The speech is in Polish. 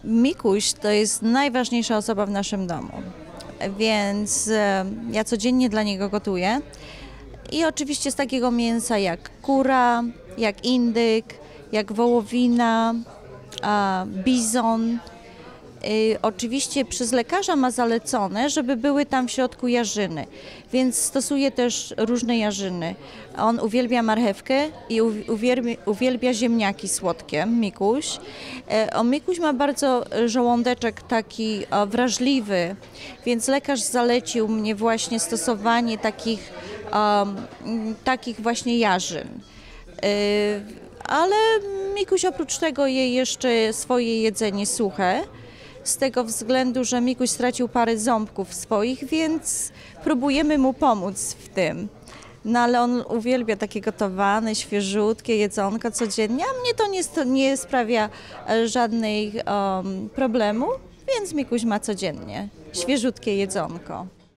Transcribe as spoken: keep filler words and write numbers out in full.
Mikuś to jest najważniejsza osoba w naszym domu, więc e, ja codziennie dla niego gotuję. I oczywiście z takiego mięsa jak kura, jak indyk, jak wołowina, a, bizon. Y, oczywiście przez lekarza ma zalecone, żeby były tam w środku jarzyny, więc stosuje też różne jarzyny. On uwielbia marchewkę i u- uwielbia, uwielbia ziemniaki słodkie, Mikuś. E, o, Mikuś ma bardzo żołądeczek taki o, wrażliwy, więc lekarz zalecił mnie właśnie stosowanie takich, um, takich właśnie jarzyn. Y, ale Mikuś oprócz tego je jeszcze swoje jedzenie suche, z tego względu, że Mikuś stracił parę ząbków swoich, więc próbujemy mu pomóc w tym. No ale on uwielbia takie gotowane, świeżutkie jedzonko codziennie, a mnie to nie, sto- nie sprawia e, żadnych um, problemu, więc Mikuś ma codziennie świeżutkie jedzonko.